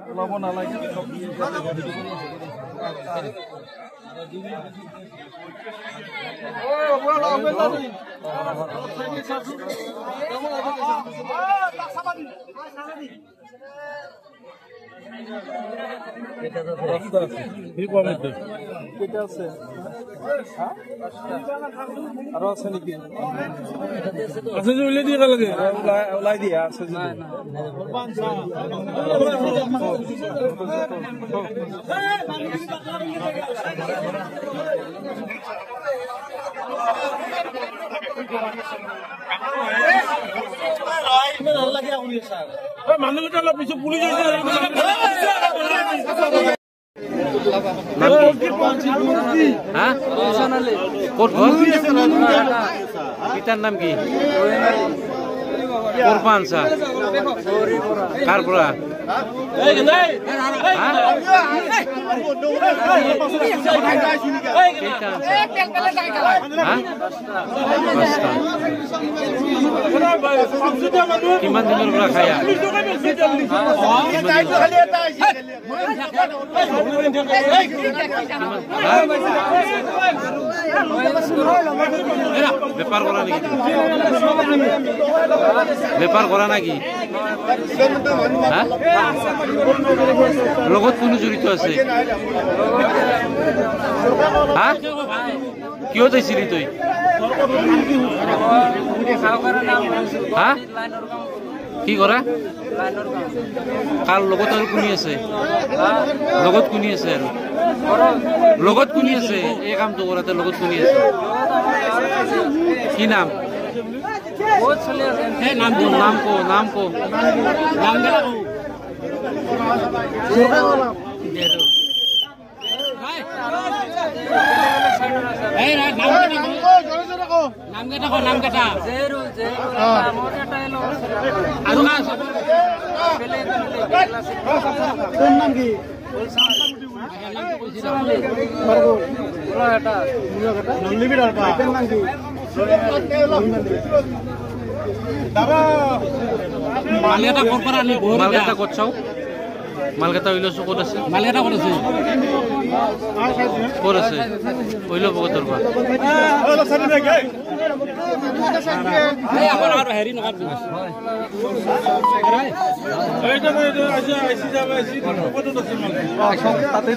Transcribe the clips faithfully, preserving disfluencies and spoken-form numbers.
ওলাব নালাগে আৰু আছে নেকি আছে যে উলিয়াই দিয়ে লাগে ওলাই দিয়া আছে যে মানুষটা অলপ পিছত পুলিচ পিতার নাম কি কোরবানসা কার পৰা কিমান দিনৰ পৰা খায়া বেপার করা নাকি বেপার করা নাকি লগত কোনো জড়িত আছে হ্যাঁ কিয় যাইছিলি তই হ্যাঁ কি কৰা কাৰ লগত আৰু কোনি আছে লগত কোনি আছে আৰু লগত কোনি আছে এই কামটো কৰাতে লগত কোনি আছে কি নাম নাম কো নাম কো মালকেটা ক'ৰ পৰা আনি মালকেটা ক'ত চাও মালকেটা ওইলছো ক'ত আছে মালকেটা ক'ত আছে ক'ত আছে ওইলো পকতৰ পৰা এই আমাৰ আৰু হেৰি নকৰা এইটো এইটো আজি আইছি যাবা আইছি ক'ত আছে মাল তাতে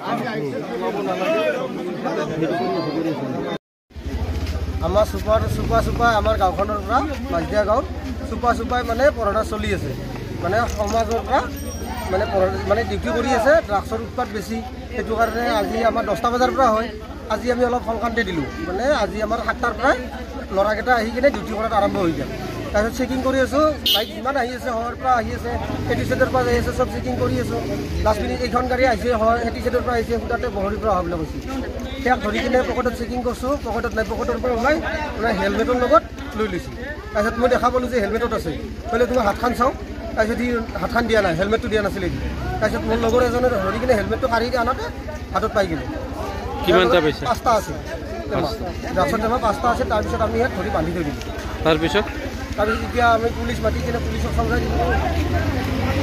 আমাৰ সুপাৰ সুপা সুপা আমাৰ গাঁওখনৰ পৰা মাজিয়া গাঁৱত সুপা সুপাই মানে পঢ়া চলি আছে মানে সমাজৰ পৰা মানে মানে ডিউটি কৰি আছে ড্ৰাগছৰ উৎপাত বেছি সেইটো কাৰণে আজি আমাৰ দহটা বজাৰ পৰা হয় আজি আমি অলপ সংক্ৰান্তি দিলোঁ মানে আজি আমাৰ সাতটাৰ পৰাই ল'ৰাকেইটা আহি কিনে ডিউটি কৰাত আৰম্ভ হৈ যায় তাৰপিছত চেকিং কৰি আছোঁ বাইক যিমান আহি আছে শহৰৰ পৰা আহি আছে এটি চাইডৰ পৰা আহি আছে চব চেকিং কৰি আছোঁ লাষ্ট মিনিট এইখন গাড়ী আহিছে হয় এটি চাইডৰ পৰা আহিছে সুদাতে বহৰীৰ পৰা অহাবলৈ কৈছে সেয়াক ধৰি কিনে পকেটত চেকিং কৰিছোঁ পকেটত নাই পকেটৰ পৰা ওলাই ওলাই হেলমেটৰ লগত লৈ লৈছোঁ তাৰপিছত মই দেখা পালোঁ যে হেলমেটত আছে বোলে তোমাৰ হাতখন চাওঁ তাৰপিছত সি হাতখন দিয়া নাই হেলমেটটো দিয়া নাছিলে তাৰপিছত মোৰ লগৰ এজনে ধৰি কিনে হেলমেটটো কাঢ়ি আনতে হাতত পাই গ'লোঁ কিমানটা পাইছে পাঁচটা আছে ড্ৰাগছৰ টেমা পাঁচটা আছে তাৰপিছত আমি ইয়াত ধৰি বান্ধি থৈ দিলোঁ তাৰপিছত তাৰপিছত এতিয়া আমি পুলিচ মাতি কিনে পুলিচক চম্ভাই দিলোঁ